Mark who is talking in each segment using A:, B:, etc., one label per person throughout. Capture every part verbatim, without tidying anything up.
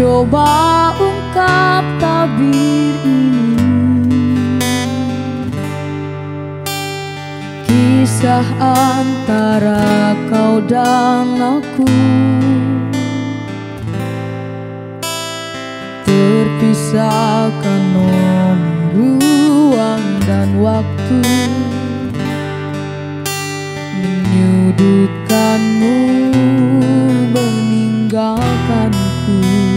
A: Coba ungkap tabir ini, kisah antara kau dan aku, terpisahkan oleh ruang dan waktu, menyudutkanmu, meninggalkanku.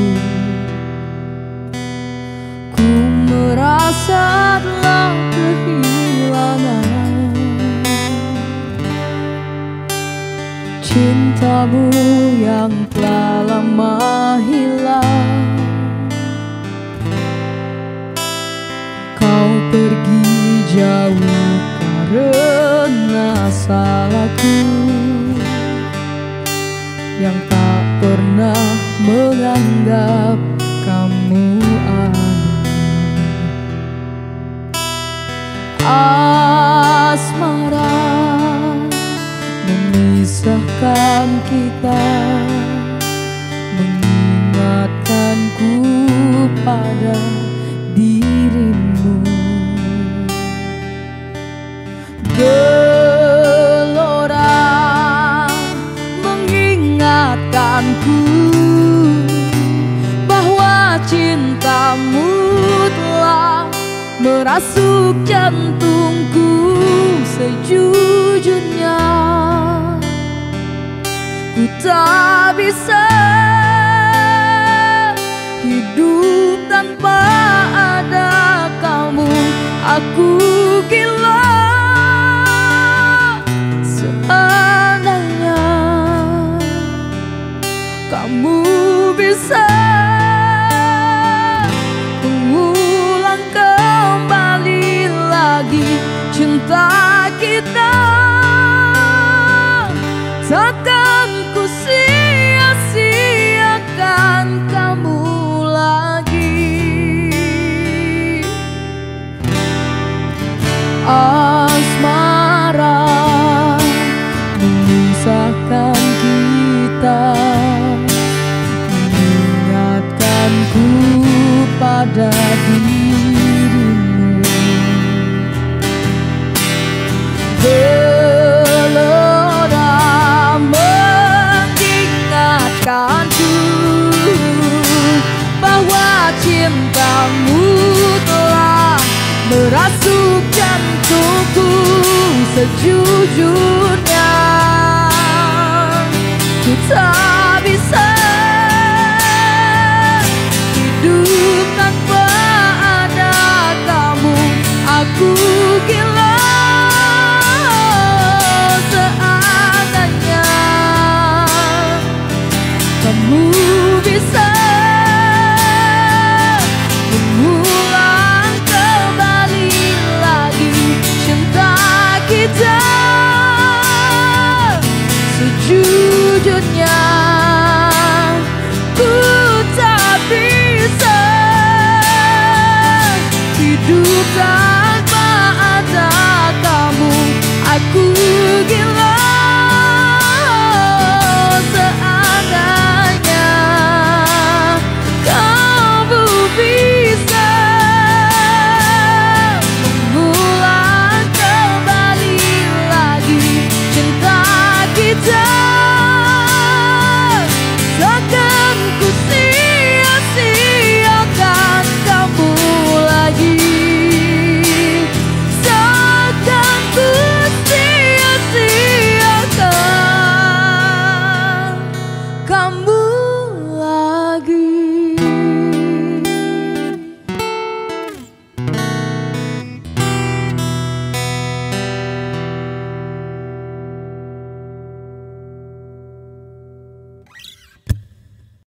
A: Ku merasa telah kehilangan cintamu yang telah lama hilang. Kau pergi jauh karena salahku yang tak pernah menganggap kamu ada. Asmara memisahkan kita, mengingatkanku pada dirimu. Gelora mengingatkanku bahwa cintamu telah merasuk jantungku sejujurnya. Ku tak bisa hidup tanpa ada kamu. Aku gila seandainya kamu bisa mengulang kembali lagi cinta kita. Takkan ku sia-siakan kamu lagi. Asmara memisahkan kita, mengingatkanku pada dirimu. Gelora mengingatkanku bahwa cintamu telah merasuk jantungku sejujurnya. Ku tak